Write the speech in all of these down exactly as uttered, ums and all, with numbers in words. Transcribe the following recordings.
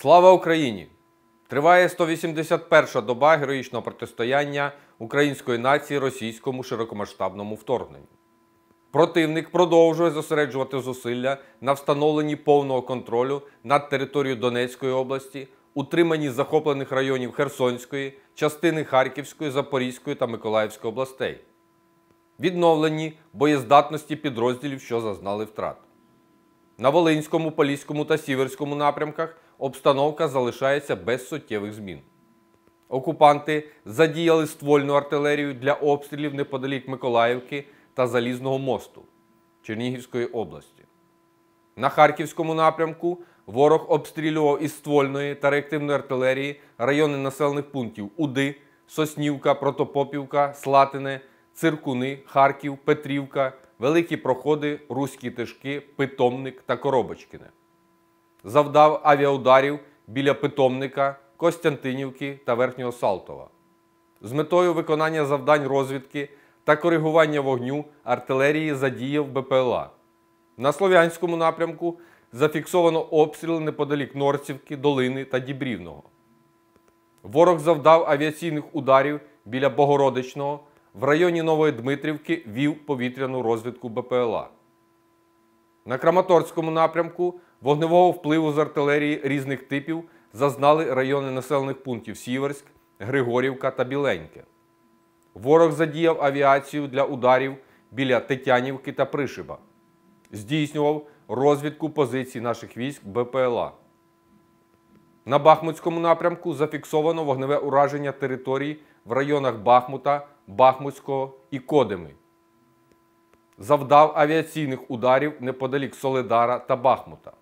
Слава Україні! Триває сто вісімдесят перша доба героїчного протистояння української нації російському широкомасштабному вторгненню. Противник продовжує зосереджувати зусилля на встановленні повного контролю над територією Донецької області, утриманні захоплених районів Херсонської, частини Харківської, Запорізької та Миколаївської областей, відновленні боєздатності підрозділів, що зазнали втрат. На Волинському, Поліському та Сіверському напрямках обстановка залишається без суттєвих змін. Окупанти задіяли ствольну артилерію для обстрілів неподалік Миколаївки та Залізного мосту Чернігівської області. На Харківському напрямку ворог обстрілював із ствольної та реактивної артилерії райони населених пунктів Уди, Соснівка, Протопопівка, Слатине, Циркуни, Харків, Петрівка, Великі Проходи, Руські Тишки, Питомник та Коробочкине. Завдав авіаударів біля Питомника, Костянтинівки та Верхнього Салтова. З метою виконання завдань розвідки та коригування вогню артилерії задіяв БПЛА. На Слов'янському напрямку зафіксовано обстріли неподалік Норцівки, Долини та Дібрівного. Ворог завдав авіаційних ударів біля Богородичного, в районі Нової Дмитрівки вів повітряну розвідку БПЛА. На Краматорському напрямку вогневого впливу з артилерії різних типів зазнали райони населених пунктів Сіверськ, Григорівка та Біленьке. Ворог задіяв авіацію для ударів біля Тетянівки та Пришиба. Здійснював розвідку позицій наших військ БПЛА. На Бахмутському напрямку зафіксовано вогневе ураження територій в районах Бахмута, Бахмутського і Кодими. Завдав авіаційних ударів неподалік Солидара та Бахмута.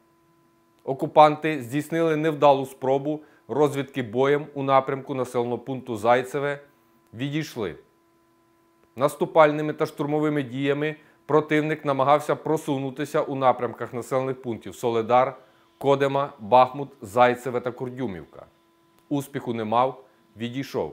Окупанти здійснили невдалу спробу розвідки боєм у напрямку населеного пункту Зайцеве, відійшли. Наступальними та штурмовими діями противник намагався просунутися у напрямках населених пунктів Солидар, Кодима, Бахмут, Зайцеве та Курдюмівка. Успіху не мав, відійшов.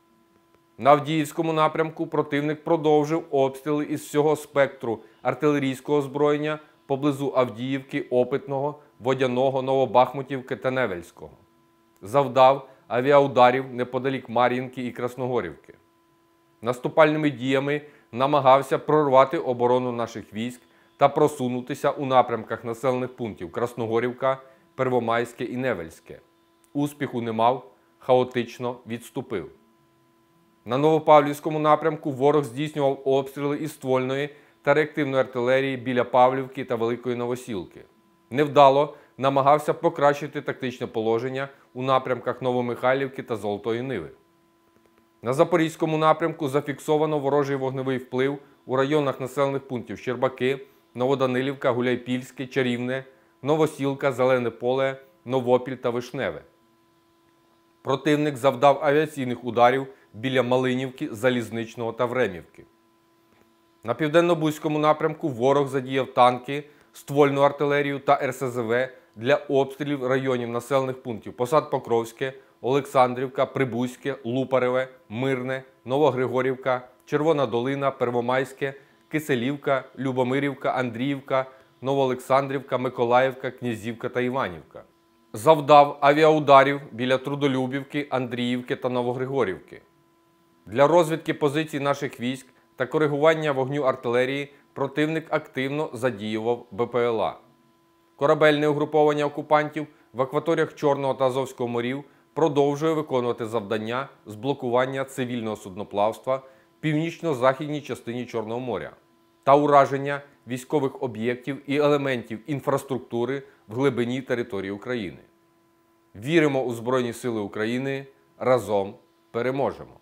На Авдіївському напрямку противник продовжив обстріли із всього спектру артилерійського озброєння поблизу Авдіївки, Опитного, Водяного, Новобахмутівки та Невельського. Завдав авіаударів неподалік Мар'їнки і Красногорівки. Наступальними діями намагався прорвати оборону наших військ та просунутися у напрямках населених пунктів Красногорівка, Первомайське і Невельське. Успіху не мав, хаотично відступив. На Новопавлівському напрямку ворог здійснював обстріли із ствольної та реактивної артилерії біля Павлівки та Великої Новосілки. Невдало намагався покращити тактичне положення у напрямках Новомихайлівки та Золотої Ниви. На Запорізькому напрямку зафіксовано ворожий вогневий вплив у районах населених пунктів Щербаки, Новоданилівка, Гуляйпільське, Чарівне, Новосілка, Зелене Поле, Новопіль та Вишневе. Противник завдав авіаційних ударів біля Малинівки, Залізничного та Времівки. На Південно-Бузькому напрямку ворог задіяв танки, ствольну артилерію та ер ес зе ве для обстрілів районів населених пунктів Посад Покровське, Олександрівка, Прибузьке, Лупареве, Мирне, Новогригорівка, Червона Долина, Первомайське, Киселівка, Любомирівка, Андріївка, Новоолександрівка, Миколаївка, Князівка та Іванівка. Завдав авіаударів біля Трудолюбівки, Андріївки та Новогригорівки. Для розвідки позицій наших військ та коригування вогню артилерії противник активно задіював БПЛА. Корабельне угруповання окупантів в акваторіях Чорного та Азовського морів продовжує виконувати завдання з блокування цивільного судноплавства в північно-західній частині Чорного моря та ураження військових об'єктів і елементів інфраструктури в глибині території України. Віримо у Збройні Сили України. Разом переможемо!